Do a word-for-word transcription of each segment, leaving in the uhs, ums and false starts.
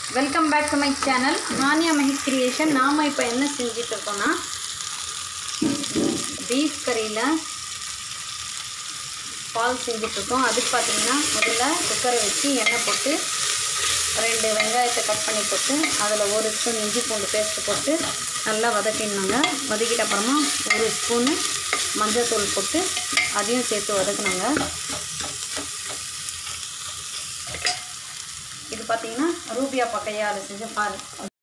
Welcome back to my channel Haniya Mahi creation. நாம் இப்போ என்ன செஞ்சுட்டு இருக்கோம்னா பீஃப் கறியில் பால் செஞ்சிட்ருக்கோம். அதுக்கு பார்த்திங்கன்னா முதல்ல குக்கரை வச்சு எண்ணெய் போட்டு ரெண்டு வெங்காயத்தை கட் பண்ணி போட்டு அதில் ஒரு ஸ்பூன் இஞ்சி பூண்டு பேஸ்ட்டு போட்டு நல்லா வதக்கிடணுங்க. வதக்கிட்ட அப்புறமா ஒரு ஸ்பூனு மஞ்சள் தூள் போட்டு அதையும் சேர்த்து வதக்கணுங்க. இது பார்த்திங்கன்னா ரூபியா பக்கையால் செஞ்ச பால்.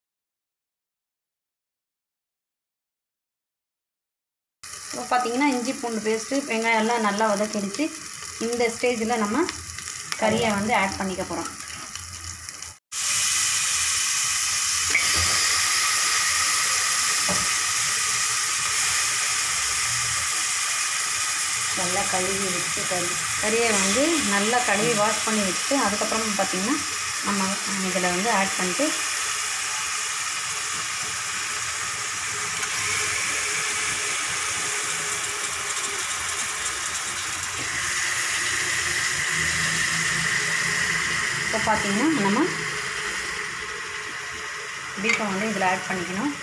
இப்போ பார்த்திங்கன்னா இஞ்சி பூண்டு பேஸ்ட்டு வெங்காயம் எல்லாம் நல்லா வதக்கிடுச்சு. இந்த ஸ்டேஜில் நம்ம கறியை வந்து ஆட் பண்ணிக்க போகிறோம். நல்லா கழுவி வச்சு கறி கறியை வந்து நல்லா கழுவி வாஷ் பண்ணி வச்சுட்டு அதுக்கப்புறம் பார்த்திங்கன்னா நம்ம இதில் வந்து ஆட் பண்ணிட்டு இப்போ பார்த்திங்கன்னா நம்ம பீஃபை வந்து இதில் ஆட் பண்ணிக்கணும்.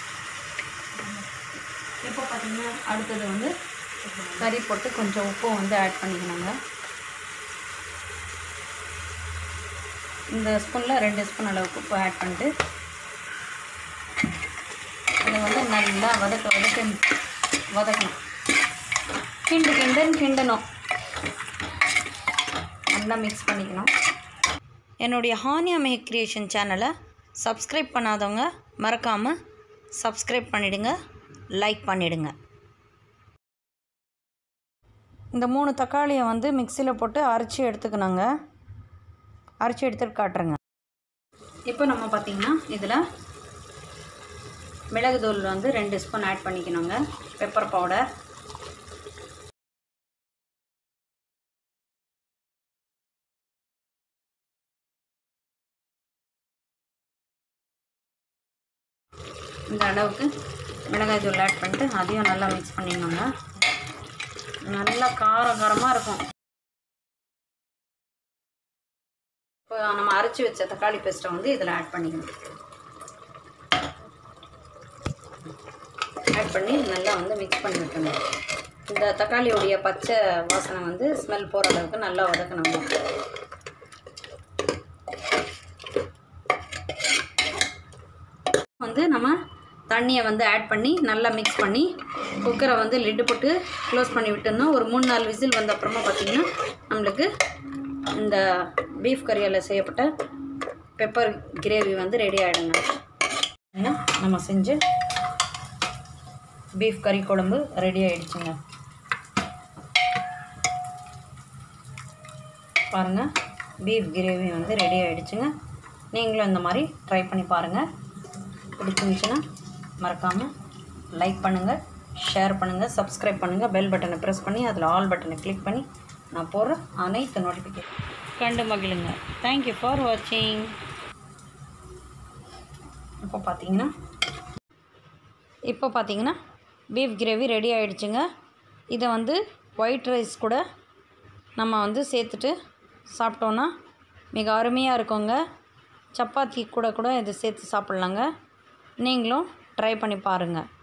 இப்போ பார்த்திங்கன்னா அடுத்தது வந்து கறி போட்டு கொஞ்சம் உப்பும் வந்து ஆட் பண்ணிக்கணுங்க. இந்த ஸ்பூனில் ரெண்டு ஸ்பூன் அளவுக்கு உப்பு ஆட் பண்ணிட்டு அதை வந்து நல்லா வதக்க வதக்க வதக்கணும். கிண்டு கிண்டுன்னு கிண்டணும். நல்லா மிக்ஸ் பண்ணிக்கணும். என்னுடைய ஹானியா மஹி கிரியேஷன் சேனலை சப்ஸ்கிரைப் பண்ணாதவங்க மறக்காமல் சப்ஸ்கிரைப் பண்ணிவிடுங்க, லைக் பண்ணிவிடுங்க. இந்த மூணு தக்காளியை வந்து மிக்சியில் போட்டு அரைச்சி எடுத்துக்கணுங்க. அரைச்சி எடுத்துகிட்டு காட்டுறேங்க. இப்போ நம்ம பார்த்திங்கன்னா இதில் மிளகுத்தூள் வந்து ரெண்டு ஸ்பூன் ஆட் பண்ணிக்கணுங்க. பெப்பர் பவுடர், இந்த அளவுக்கு மிளகாய் தூள் ஆட் பண்ணிட்டு அதையும் நல்லா மிக்ஸ் பண்ணிடணுங்க. நல்லா காரம் காரமாக இருக்கும். இப்போ நம்ம அரைச்சி வச்ச தக்காளி பேஸ்ட்டை வந்து இதில் ஆட் பண்ணிக்கணும். ஆட் பண்ணி நல்லா வந்து மிக்ஸ் பண்ணி விட்டணும். இந்த தக்காளியோடைய பச்சை வாசனை வந்து ஸ்மெல் போகிற அளவுக்கு நல்லா வதக்கணுங்க. வந்து நம்ம தண்ணியை வந்து ஆட் பண்ணி நல்லா மிக்ஸ் பண்ணி குக்கரை வந்து லிட்டு போட்டு க்ளோஸ் பண்ணி விட்டோம்னா ஒரு மூணு நாலு விசில் வந்த அப்புறமா பார்த்திங்கன்னா நம்மளுக்கு இந்த பீஃப் கறியால் செய்யப்பட்ட பெப்பர் கிரேவி வந்து ரெடி ஆகிடுங்க. நம்ம செஞ்சு பீஃப் கறி குழம்பு ரெடி ஆகிடுச்சுங்க. பாருங்கள், பீஃப் கிரேவி வந்து ரெடி ஆகிடுச்சுங்க. நீங்களும் இந்த மாதிரி ட்ரை பண்ணி பாருங்கள். பிடிச்சிருந்துச்சுன்னா மறக்காமல் லைக் பண்ணுங்கள், ஷேர் பண்ணுங்கள், சப்ஸ்கிரைப் பண்ணுங்கள். பெல் பட்டனை ப்ரெஸ் பண்ணி அதில் ஆல் பட்டனை கிளிக் பண்ணி நான் போடுற அனைத்து நோட்டிஃபிகேஷன் கண்டு மகிழுங்க. தேங்க்யூ ஃபார் வாட்சிங். இப்போ பார்த்தீங்கன்னா இப்போ பார்த்தீங்கன்னா பீஃப் கிரேவி ரெடி ஆகிடுச்சுங்க. இதை வந்து ஒயிட் ரைஸ் கூட நம்ம வந்து சேர்த்துட்டு சாப்பிட்டோன்னா மிக அருமையாக இருக்குங்க. சப்பாத்தி கூட கூட இதை சேர்த்து சாப்பிட்லாங்க. நீங்களும் ட்ரை பண்ணி பாருங்கள்.